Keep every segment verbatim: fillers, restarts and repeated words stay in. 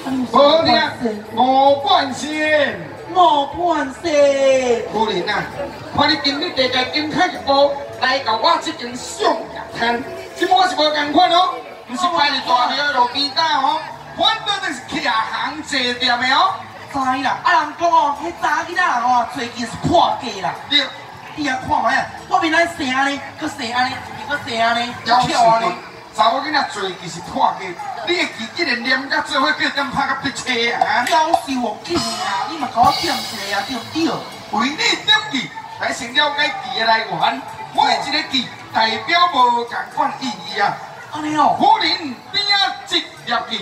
无呢，五半仙， 五半仙。 夫人啊，看你今日地界金卡一步来到我这间上夜摊，这我是无共款哦，不是摆伫大庙路边搭哦，反倒就是徛行坐店的哦。 知啦，啊人讲哦，迄查囡仔人哦，最近是破价啦。 对， 你啊看卖啊，我明仔生安尼，搁生安尼，搁生安尼， 要巧安尼。 查某囡仔最近是破价，你会记这个念甲做伙叫点拍甲逼车啊？ 夭寿哦，紧啊！你嘛甲我点一下啊，对不对？ 为你点记，来先了解记的来源，每一个记代表无共款意义啊。 安尼哦， 夫人边啊一粒记，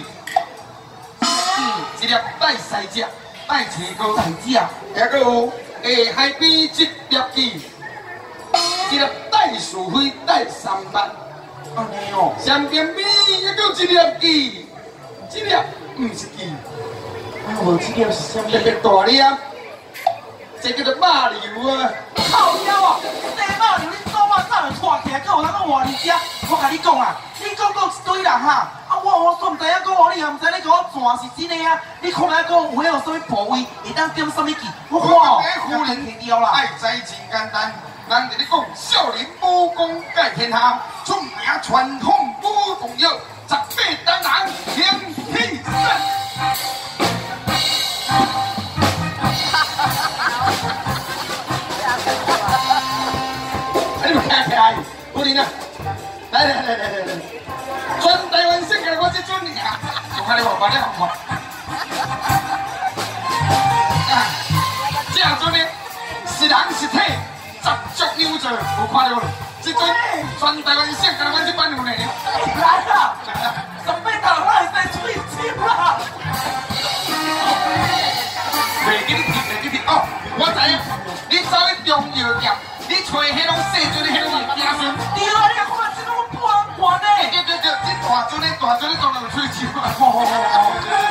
一粒带西只，带青膏， 大只， 还佫有下海边一粒记，一粒带是非，带三八。 安尼哦， 上边边还佫有一粒记，这粒唔是记， 啊，无这粒是啥物？ 特别大粒，这叫做马流啊。 靠腰啊！地马流你做我早就拖起来，搁有通搁换你遮？我甲你讲啊，你讲过一堆人哈，啊我我煞唔知影讲哦，你也唔知你讲我全是真的啊！你看来讲有迄有啥物部位会当点啥物记？我看哦， 夫人听掉啦。 爱知真简单，人哋咧讲少林武功盖天下，出名传统武功有十八单人天地神。你咪听起来，夫人啊，来来来来来来，全台湾省嘅我这尊呀，我看你话把你好看。啊，这尊呢是人是体，十足有做，有看到无？这尊全台湾省嘅我这版有呢。 来啦，十八大人来使吹酒啦！ 袂记你提，袂记你哦，我知影，你走去中药店。你找迄种细樽的迄种物件孙， 对啊，你看这种半罐的。 对对对，这大樽的大樽的当然有吹酒啊。 好好好好。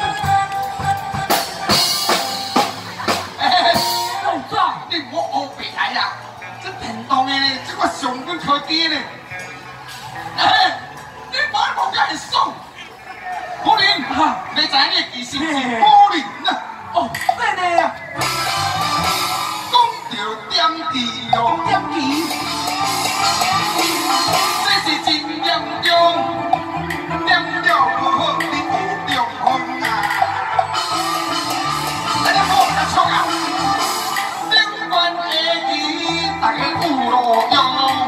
哎， 老早你莫乌白来啦，这电动的呢，这个上滚科技呢。哎，你买无甲会爽。夫人，你知影你其实是夫人啊。 哦，真的啊。 讲到点题哦。 点题。 这是真严重，念了不好，你有中风啊！来来好，来冲啊！顶关下棋，大家有路用。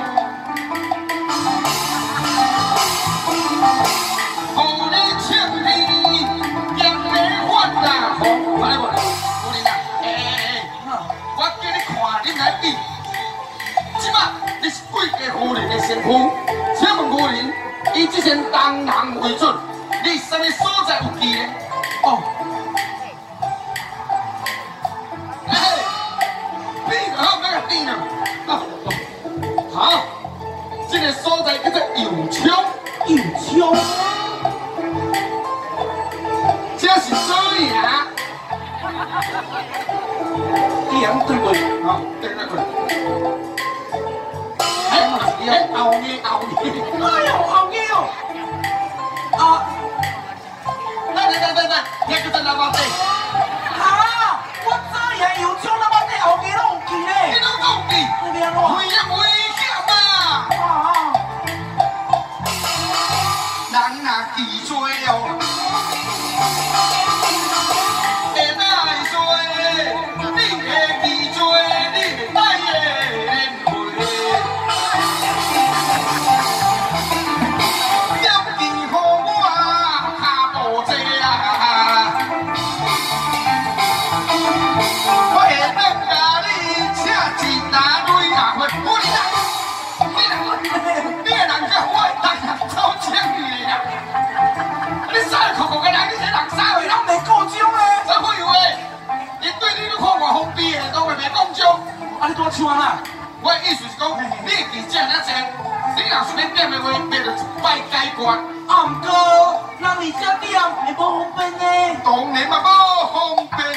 互你请你，严的法啊！好，来无？夫人啊，哎哎哎，我叫你看，你来比。即摆你是贵家夫人的身份，请问夫人，以这身东人为准，你什么所在有记呢？哦，哎，比个好，那个比呢？啊，好，这个所在叫做油枪， 油枪， 这是所以啊。 点对不对？ 好，对对对。哎，后日后日， 哎呦，后日哦！啊， 来来来来来，你叫做哪包底？ 哈，我早也油枪那把底后日拢有记咧。 你拢讲记？ 那边咯。 危险危险嘛！ 啊， 人若记错哦，会歹做，你会记错，你会歹的连会。要记好我下步坐啊！我会当甲你请一大堆啊！我我你啊，你人你个人甲我会当人走请你呀！你傻酷酷个人，你这人傻话， 咱袂过奖咧。 怎会有诶？因对你都看我封闭的，都袂袂讲奖。 啊，你多唱啦？ 我的意思是讲，你会记这么济，你若是要点的话，变就一摆解决。 啊，毋过，人二只点会无方便呢。 当然嘛，无方便。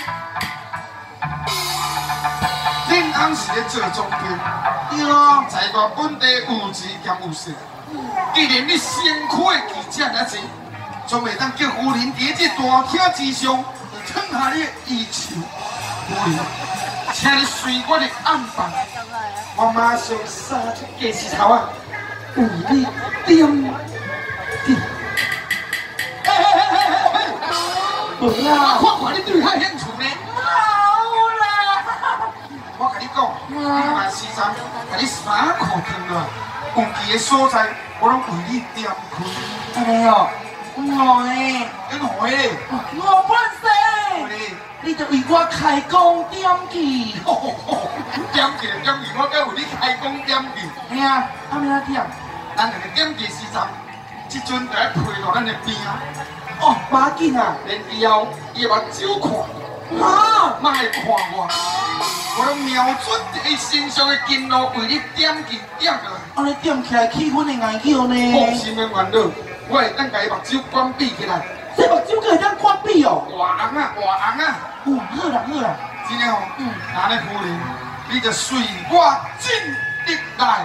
恁翁是咧做总编， 对啊， 在我本地有钱兼有势。既然你辛苦的记这么济， 总袂当叫夫人伫这大厅之上吞下你的衣袖。夫人，请你随我的安排，我马上杀出计时头啊，为你点点。嘿嘿嘿嘿嘿嘿！无啦，我看你对遐兴趣呢。 好啦， 我甲你讲，你买时装，甲你衫裤穿落，有奇的所在，我拢为你点开。 安尼哦，我诶， 你何诶？ 我本事，你就为我开工点去。 点去点去，我该为你开工点去。 嘿啊，安尼啊点？ 咱两个点去时阵，即阵就来陪到咱的边啊。 哦，马紧啊！ 连以后伊目睭看， 啊， 莫看我，我拢瞄准伫伊身上的筋路，为你点去点落。 安尼点起来气氛会硬叫呢。 放心的烦恼，我会当甲伊目睭关闭起来。 这目睭可会当关闭哦。 活红啊，活红啊！ 哦，好啦好啦， 真的哦， 嗯， 那呢夫人，你就随我进入来。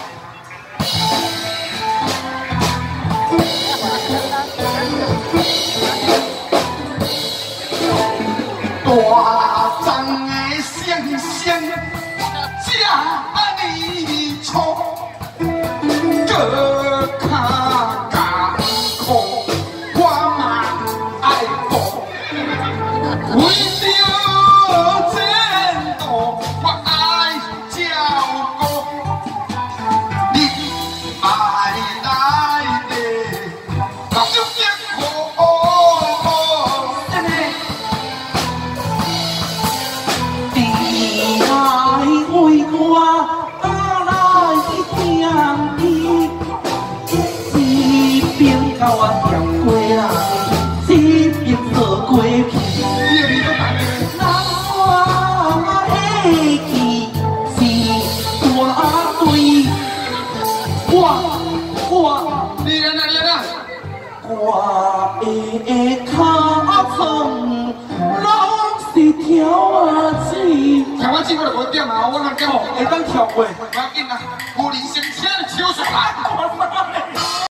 大张的星星，这里粗，各卡艰苦，我嘛爱过。为了前途，我爱照顾。你爱来的，老少结好。甲我点过来，一边做过去。那我的记是我对，我我你来哪里啦？ 我的脚床拢是条仔子。 条仔子我就无点啊，我通点。 会当跳过。 不要紧啦。